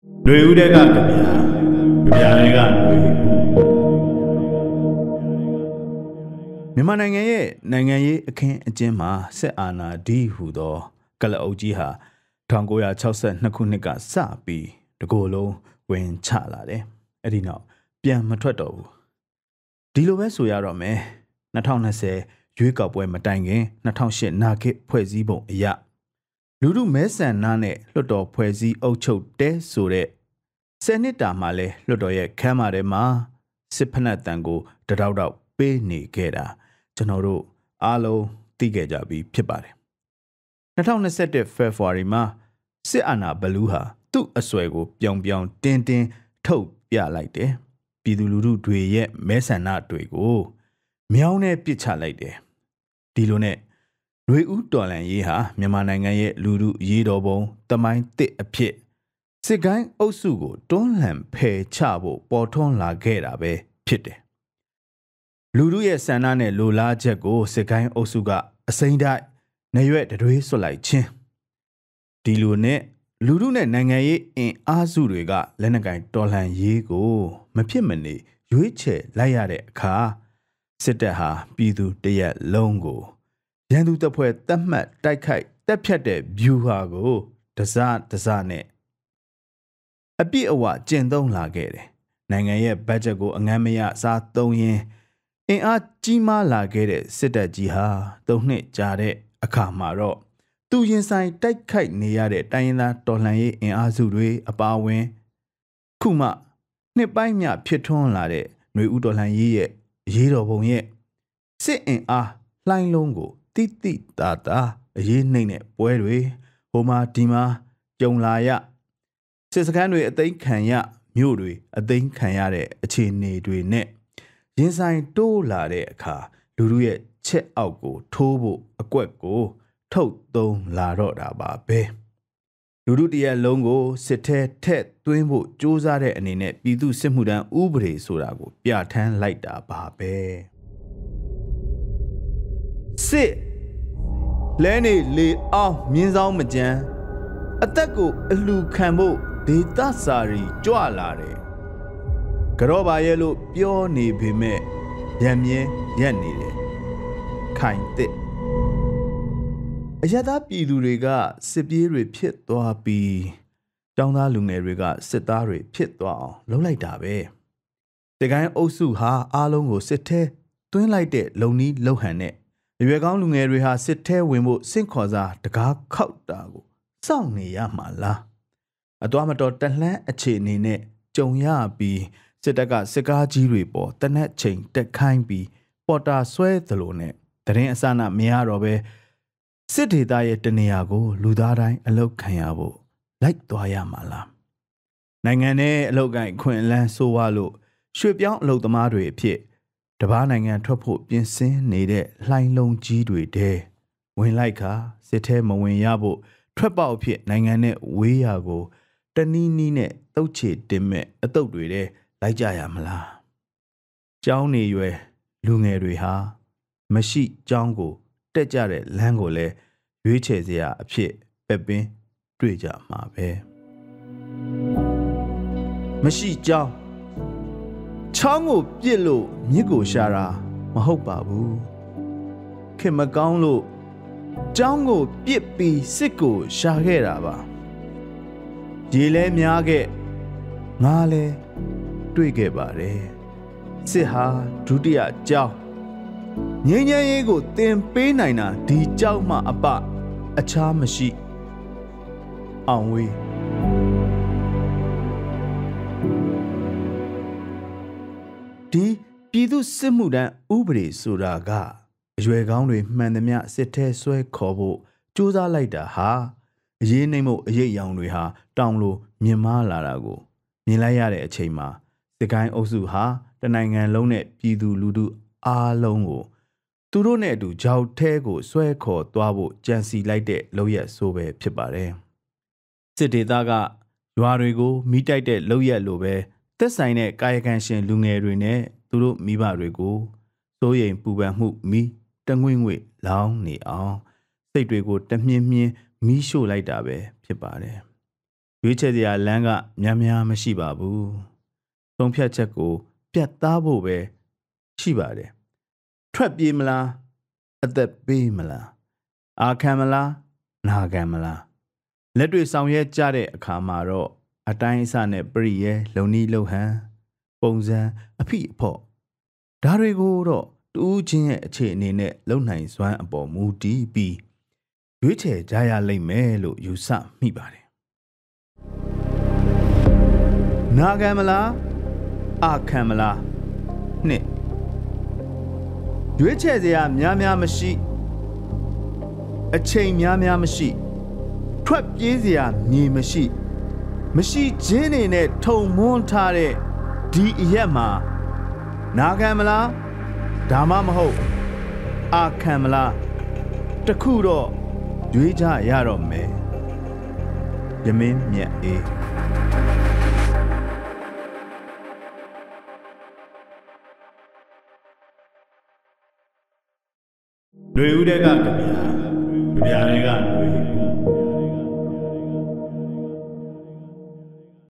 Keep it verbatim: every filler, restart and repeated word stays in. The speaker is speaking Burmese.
ຫນွေဦးတဲ့ကကြပြာကြပြာတွေကຫນွေမြန်မာနိုင်ငံရဲ့နိုင်ငံရေးအခင်းအကျင်းမှာစစ်အာဏာဒီဟူသောကလအုပ်ကြီးဟာ၁၉၆၂ခုနှစ်ကစပြီးတကိုယ်လုံးဝင်ချလာတယ်။အဲ့ဒီနောက်ပြန်မထွက်တော့ဘူး။ဒီလိုပဲဆိုရတော့မယ်။၂၀၂၀ရွေးကောက်ပွဲမတိုင်ခင်၂၀၀၈နာဂစ်ဖွဲ့စည်းပုံအရလူထုမဲဆန္ဒနဲ့လွှတ်တော်ဖွဲ့စည်းအုပ်ချုပ်တဲဆိုတဲ့ဆယ်နှစ်တာမှလဲလွှတ်တော်ရဲ့ခမ်းမထဲမှာစစ်ဖက်နှက်တန်ကိုတတောက်တောက်ပေးနေခဲ့တာကျွန်တော်တို့အားလုံးသိခဲ့ကြပြီးဖြစ်ပါတယ်၂၀၂၁ဖေဖော်ဝါရီမှာစစ်အာဏာဘလူးဟာသူ့အဆွဲကိုပြောင်ပြောင်တင်းတင်းထုတ်ပြလိုက်တယ်ပြည်သူလူထုတွေရဲ့မဲဆန္ဒတွေကိုမြောင်းနဲ့ပစ်ချလိုက်တယ်ဒီလိုနဲ့ຫນွေဦးတော်လန်ရေးဟာမြန်မာနိုင်ငံရဲ့လူထုရေးတော်ပုံတမိုင်းတစ်အဖြစ်စစ်ကိုင်းအုပ်စုကိုတွန်းလှန်ဖယ်ချဖို့ပေါ်ထွန်းလာခဲ့တာပဲဖြစ်တယ်လူထုရဲ့ဆန္ဒနဲ့လိုလားချက်ကိုစစ်ကိုင်းအုပ်စုကအစိမ့်တိုက်နေရွက်တွေဆွတ်လိုက်ခြင်းဒီလိုနဲ့လူထုနဲ့နိုင်ငံရေးအင်အားစုတွေကလက်နက်ကင်တော်လှန်ရေးကိုမဖြစ်မနေရွေးချယ်လိုက်ရတဲ့အခါစစ်တပ်ဟာပြည်သူတရက်လုံးကိုရန်သူတပ်ဖွဲ့တတ်မှတ်တိုက်ခိုက်တက်ဖြတ်တဲ့ဗျူဟာကိုတစတစနဲ့အပြည့်အဝကျင့်သုံးလာခဲ့တယ်နိုင်ငံရဲ့ဘတ်ဂျက်ကိုအငမ်းမရစားသုံးရင်းအင်အားကြီးမားလာခဲ့တဲ့စစ်တပ်ကြီးဟာသုံးနှစ်ကြာတဲ့အခါမှာတော့သူရင်ဆိုင်တိုက်ခိုက်နေရတဲ့တိုင်းရင်းသားတော်လှန်ရေးအင်အားစုတွေအပါအဝင်ခုမှနှစ်ပိုင်းမြဖြစ်ထွန်းလာတဲ့ຫນွေဦးတော်လှန်ရေးရဲ့ရေးတော်ပုံရဲ့စစ်အင်အားလှိုင်းလုံးကိုတိတိတာတာအရေးနှိမ့်တဲ့ပွဲတွေဟိုမှာဒီမှာကြုံလာရစစ်စခန်းတွေအသိမ်းခံရမြို့တွေအသိမ်းခံရတဲ့အခြေအနေတွေနဲ့ရင်ဆိုင်တိုးလာတဲ့အခါလူလူရဲ့ချက်အောက်ကိုထိုးဖို့အကွက်ကိုထုတ်သုံးလာတော့တာပါပဲလူလူတရက်လုံးကိုစစ်ထဲထက်သွင်းဖို့စ조사တဲ့အနေနဲ့ပြည်သူစစ်မှုထမ်းဥပဒေဆိုတာကိုပြဋ္ဌာန်းလိုက်တာပါပဲစစ်လဲနေလေအောင်မြင်းဆောင်မကြမ်းအသက်ကိုအလှခံဖို့ဒေသစာရီကြွလာတယ်ကြောပါရဲ့လို့ပြောနေပေမဲ့ရံမြဲရက်နေတယ်ခိုင်တစ်အရသာပြည်သူတွေကစစ်ပြေးတွေဖြစ်သွားပြီးတောင်းသားလူငယ်တွေကစစ်သားတွေဖြစ်သွားအောင်လုပ်လိုက်တာပဲဒီကိုင်းအုပ်စုဟာအားလုံးကိုစစ်ထဲသွင်းလိုက်တဲ့လုံနီးလှုပ်ဟန်နဲ့ရွယ်ကောင်းလူငယ်တွေဟာစစ်ထဲဝင်ဖို့စင့်ခေါ်စားတကားခောက်တာကိုစောင့်နေရမှာလားအတော်မတော်တလှမ်းအခြေအနေနဲ့ကြုံရပြီးစစ်တပ်ကစစ်ကားကြီးတွေပေါ်တနက်ချိန်တက်ခိုင်းပြီးပေါ်တာဆွဲသလိုနဲ့တရင်အစနာမရတော့ပဲစစ်ဒေသရဲ့တနေရာကိုလူသားတိုင်းအလုတ်ခံရဖို့လိုက်သွားရမှာလားနိုင်ငံနဲ့အလုတ်ကိုင်ခွင့်လန်းဆိုးဝါလို့ရွှေပြောင်းအလုတ်သမားတွေအဖြစ်တပားနိုင်ငံထွက်ဖို့ပြင်ဆင်နေတဲ့လှိုင်းလုံးကြီးတွေတဲဝင်လိုက်ခါစစ်ထဲမဝင်ရဖို့ထွက်ပေါက်ဖြစ်နိုင်ငံနဲ့ဝေးရာကိုတနီးနီးနဲ့တုတ်ချေတင်မဲ့အတုတ်တွေတဲလိုက်ကြရမလားကျောင်းနေရွယ်လူငယ်တွေဟာမရှိကျောင်းကိုတက်ကြတဲ့လမ်းကိုလည်းရွေးချယ်စရာအဖြစ်ပက်ပင်းတွေ့ကြမှာပဲမရှိကျောင်းချောင်းကိုပြစ်လို့မြစ်ကိုရှာတာမဟုတ်ပါဘူးခင်မကောင်းလို့ကျောင်းကိုပြစ်ပြီးစစ်ကိုရှာခဲ့တာပါရေလဲများခဲ့ငါလဲတွေ့ခဲ့ပါတယ်စစ်ဟာဒုတိယကျောင်းငြိမ်းချမ်းရေးကိုသင်ပေးနိုင်တာဒီကျောင်းမှအပအခြားမရှိအောင်ဝေးဒီပြည်သူစစ်မှုထမ်းဥပဒေဆိုတာကအရွယ်ကောင်းတွေမှန်သမျှစစ်ထဲဆွဲခေါ်ဖို့စူးစမ်းလိုက်တာဟာအရေးနှိမ့်မှုအရေးရောင်တွေဟာတောင်လိုမြင်မာလာတာကိုမြင်လိုက်ရတဲ့အချိန်မှာစစ်ကိုင်းအုပ်စုဟာတနိုင်ငံလုံးနဲ့ပြည်သူလူထုအားလုံးကိုသူတို့နဲ့အတူကြောက်ထဲကိုဆွဲခေါ်သွားဖို့ကြံစီလိုက်တဲ့လုပ်ရက်ဆိုပဲဖြစ်ပါတယ်စစ်ဒေသကရွာတွေကိုမိတိုက်တဲ့လုပ်ရက်လိုပဲသက်ဆိုင်တဲ့ကာယကံရှင်လူငယ်တွေနဲ့သူတို့မိဘတွေကိုစိုးရိမ်ပူပန်မှုမိတငွေ့ငွေ့လောင်းနေအောင်စိတ်တွေကိုတမြင်းမြင်းမီးရှို့လိုက်တာပဲဖြစ်ပါတယ်ရွေးချယ်စရာလမ်းကများများမရှိပါဘူးသုံးဖြတ်ချက်ကိုပြတ်သားဖို့ပဲရှိပါတယ်ထွက်ပြေးမလားအသက်ပေးမလားအာခံမလားနာခံမလားလက်တွေ့ဆောင်ရွက်ကြတဲ့အခါမှာတော့အတိုင်းအဆနဲ့ပရိရဲလုံနီးလုံဟန်ပုံစံအဖိအဖော့ဒါတွေကိုတော့တူးချင်းရဲ့အခြေအနေနဲ့လုံနိုင်စွမ်းအပေါ်မူတည်ပြီးရွေးချယ်ကြရလိမ့်မယ်လို့ယူဆမိပါတယ်နာခံမလားအာခံမလားနှစ်ရွေးချယ်စရာများများမရှိအချိန်များများမရှိထွက်ပြေးစရာမြေမရှိမရှိခြင်းတွေနဲ့ထုံမွန်းထားတဲ့ဒီအရက်မှာနာခံမလားဒါမှမဟုတ်အာခံမလားတခုတော့ရွေးကြရတော့မယ်ယမင်းမြတ်အေးຫນွေဦးတဲ့ကကြပြာကြပြာတွေကຫນွေ